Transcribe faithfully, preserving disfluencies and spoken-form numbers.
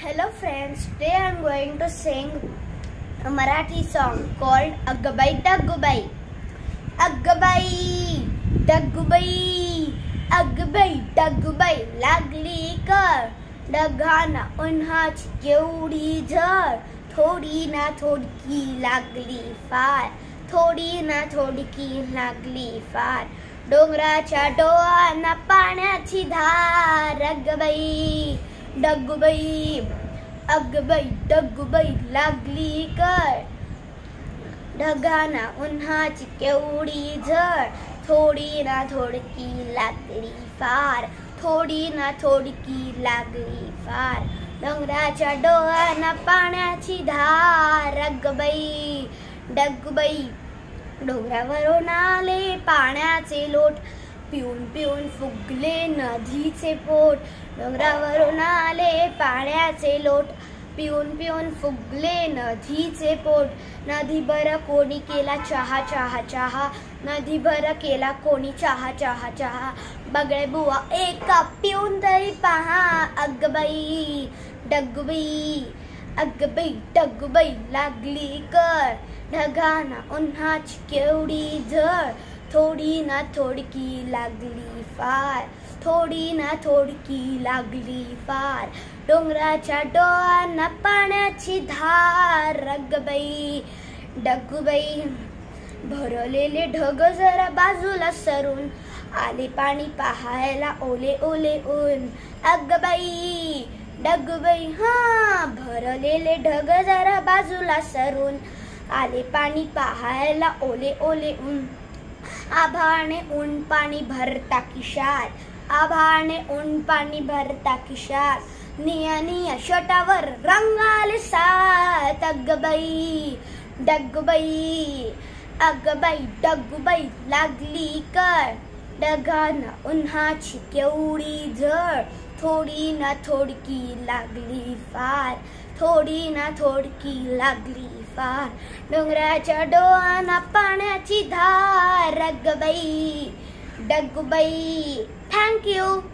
Hello friends, today I am going to sing a Marathi song called Aggobai Dhaggobai. Aggobai Dhaggobai, Aggobai Dhaggobai लागली कर ढगाना उन्हाची केवढी झळ थोडी ना थोडकी लागली फार थोडी ना थोडकी लागली फार डोंगराच्या डोळ्यांना पाण्याची धार अग्गबाई डग्गुबाई अग्गबाई डग्गुबाई लागली कर ढगाना उन्हाची केवढी झळ थोडी ना थोडकी लागली फार थोडी ना थोडकी लागली फार डोंगराच्या डोळ्यांना पाण्याची धार अग्गबाई डग्गुबाई डोंगरावरून आले पाण्याचे लोट पिऊन पिऊन फुगले नदीचे पोट डोंगरावरून आले पाण्याचे लोट पिऊन पिऊन फुगले नदीचे पोट नदीभर कोणी केला चहा चहा चहा नदीभर केला कोणी चहा चहा चहा बगळे बुवा एका पिऊन तरी पहा अग्गबाई डग्गुबाई अग्गबाई डग्गुबाई लागली कर ढगाना उन्हाची केवढी झळ थोडी ना थोडकी लागली फार थोडी ना थोडकी लागली फार डोंगराच्या डोळ्यांना पाण्याची धार अग्गबाई डग्गुबाई भरलेले ढग जरा बाजूला सरून आले पाणी पाहायला ओले ओले ऊन अग्गबाई डग्गुबाई हा भरलेले ढग जरा बाजूला सरून आले पाणी पाहायला ओले ओले ऊन आभाळने ऊन पाणी भरता खिशात आभाळने ऊन पाणी भरता खिशात निया निया शटावर रंगाले सात अग्गबाई डग्गुबाई अग्गबाई डग्गुबाई लागली कर ढगाना उन्हाची केवढी झळ थोडी ना थोडकी लागली फार थोडी ना थोडकी लागली फार डोंगराच्या डोळ्यांना पाण्याची धार अग्गबाई डग्गुबाई. Thank you.